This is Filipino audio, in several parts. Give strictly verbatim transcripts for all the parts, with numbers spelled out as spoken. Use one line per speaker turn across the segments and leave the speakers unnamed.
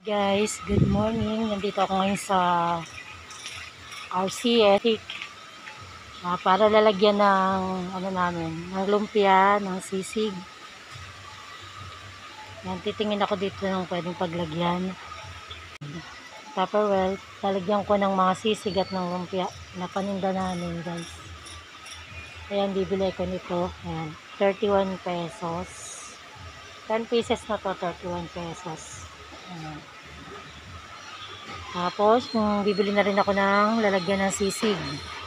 Guys, good morning. Nandito ako ngayon sa R C Ethic uh, para lalagyan ng ano namin, ng lumpia, ng sisig. Yan, titingin ako dito ng pwedeng paglagyan. Tupperware, lalagyan ko ng mga sisig at ng lumpia na paninda namin, guys. Ayan, bibili ko nito. Ayan, thirty-one pesos. ten pieces na to, thirty-one pesos. Ayan. Tapos, kung bibili na rin ako ng lalagyan ng sisig.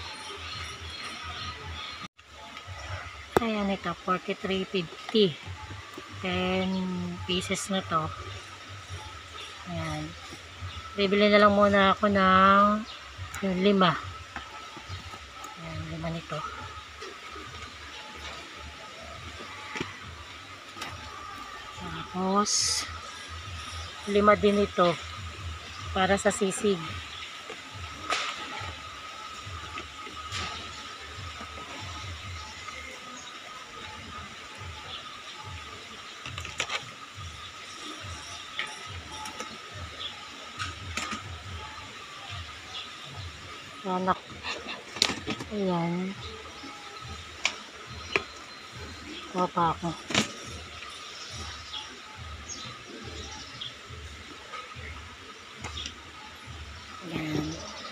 Ayan ito, forty-three fifty. ten pieces na to. Ayan. Bibili na lang muna ako ng yung lima. Ayan, lima nito. Tapos, lima din ito para sa sisig. Anak. Ayan. Kuha pa ako. Ayan.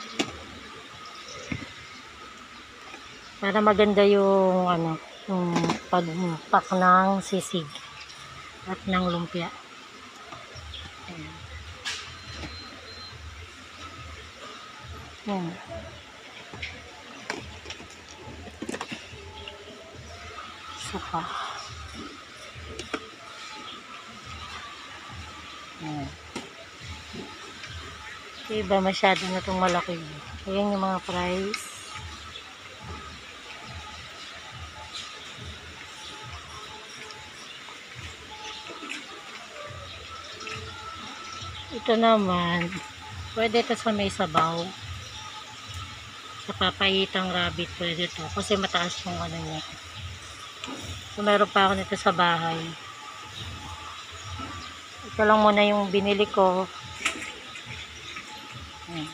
Para maganda yung ano, yung pag-pack ng sisig at ng lumpia. Ayan. Ayan. Isa pa. Ayan. Iba masyado na itong malaki. Ayan yung mga price. Ito naman, pwede ito sa may sabaw. Sa papayitang rabbit pwede ito. Kasi mataas yung ano niya. So, meron pa ako nito sa bahay. Ito lang muna yung binili ko. Ayan.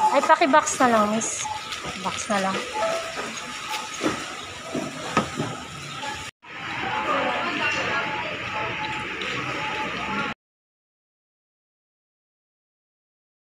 Ay, paki-box na lang, miss. Box na lang.